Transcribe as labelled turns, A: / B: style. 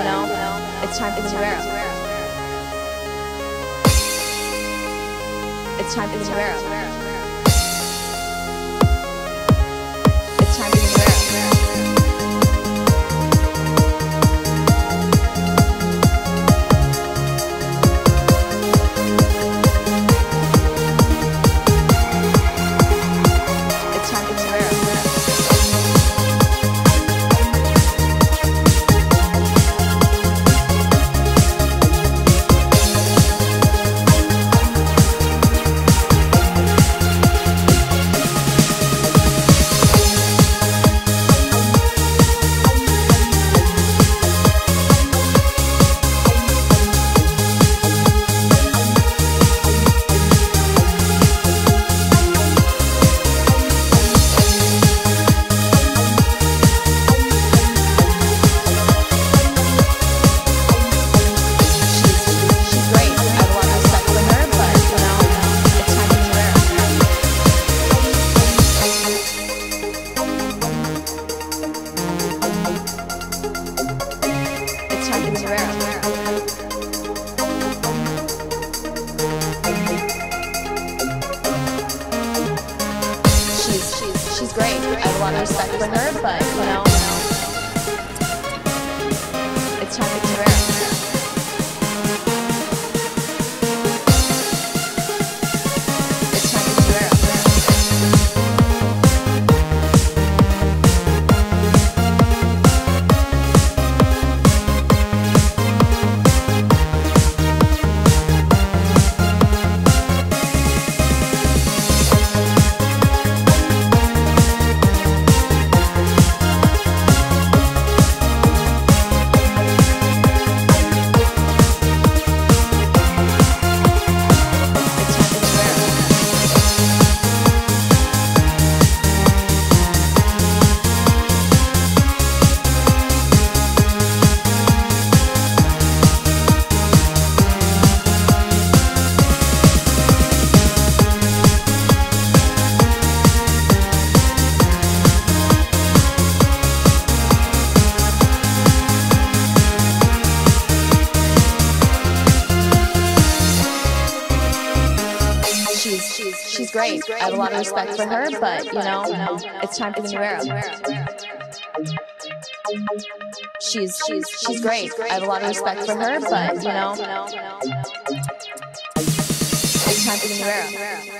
A: it's time for the new era. It's time for the new era. It's time for the new era. She's great. I have a lot of respect for her, but it's time to do it. It's time to do it. She's great. I have a lot of respect for her, but it's time for the new era. She's great. I have a lot of respect for her, but it's time for the new era.